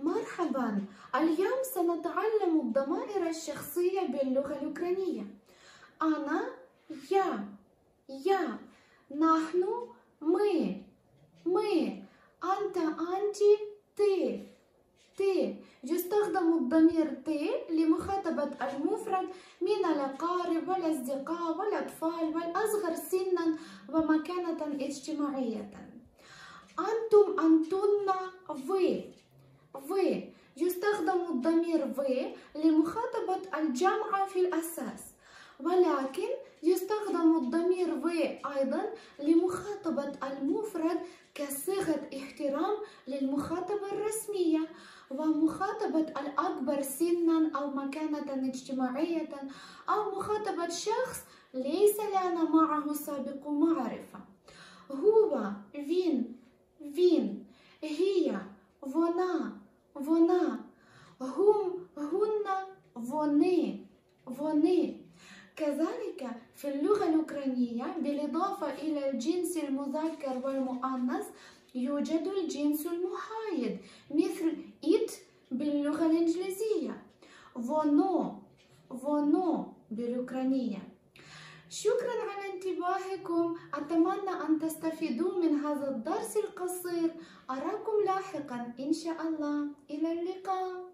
مرحبا، اليوم سنتعلم الضمائر الشخصية باللغة الأوكرانية. أنا، يا، نحن، мы، أنت، أنت، تي. يستخدم الضمير تي لمخاطبة المفرد من الأقارب والأصدقاء والأطفال والأصغر سنا ومكانة اجتماعية. أنتم، أنتن، في. يستخدم الضمير في لمخاطبة الجمع في الأساس، ولكن يستخدم الضمير في أيضا لمخاطبة المفرد كصيغة احترام للمخاطبة الرسمية، ومخاطبة الأكبر سنا أو مكانة اجتماعية، أو مخاطبة شخص ليس لنا معه سابق معرفة. هو، فين، هي، вона، هم، هن، вони. كذلك في اللغة الأوكرانية بالإضافة إلى الجنس المذكر والمؤنث يوجد الجنس المحايد مثل it باللغة الإنجليزية، воно بالأوكرانية. شكرا على انتباهكم، أتمنى أن تستفيدوا من هذا الدرس القصير. أراكم لاحقا إن شاء الله، إلى اللقاء.